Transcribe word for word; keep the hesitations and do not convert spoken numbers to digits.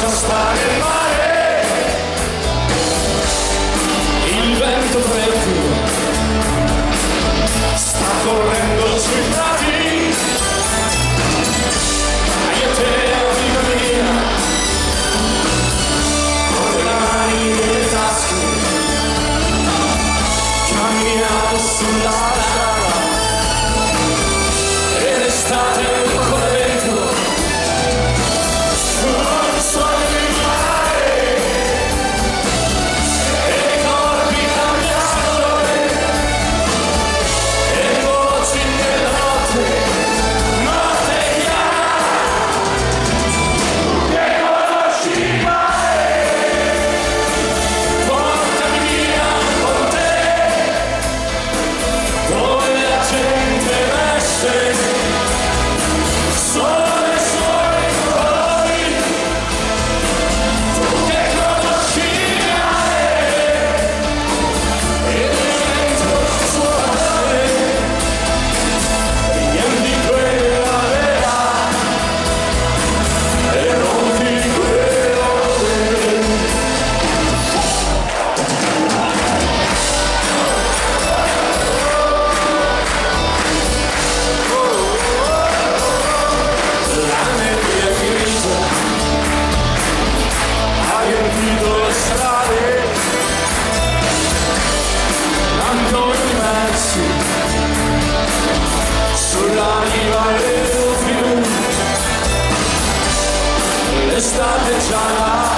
sta nel mare, il vento freddo sta correndo sui prati, io te amica mia, con le mani nelle tasche, camminiamo sulla strada, e l'estate è ancora dentro, non so di mare, e corpi cambiano, e voci nella notte, notte chiara, che conosci mai, portami via con te, dove la gente veste solo i suoi colori, tu che conosci mare, il vento suave, riempi quella vera e rompi quello vero. La nebbia grigia ha riempito le strade, cantoni immersi sulla riva del fiume, l'estate già